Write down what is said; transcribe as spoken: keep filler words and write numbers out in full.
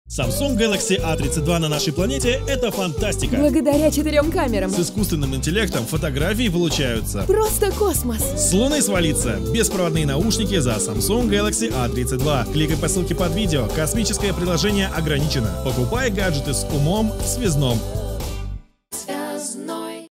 Samsung Galaxy A тридцать два на нашей планете — это фантастика. Благодаря четырем камерам. С искусственным интеллектом фотографии получаются. Просто космос. С Луны свалиться. Беспроводные наушники за Samsung Galaxy A тридцать два. Кликай по ссылке под видео. Космическое приложение ограничено. Покупай гаджеты с умом в связном.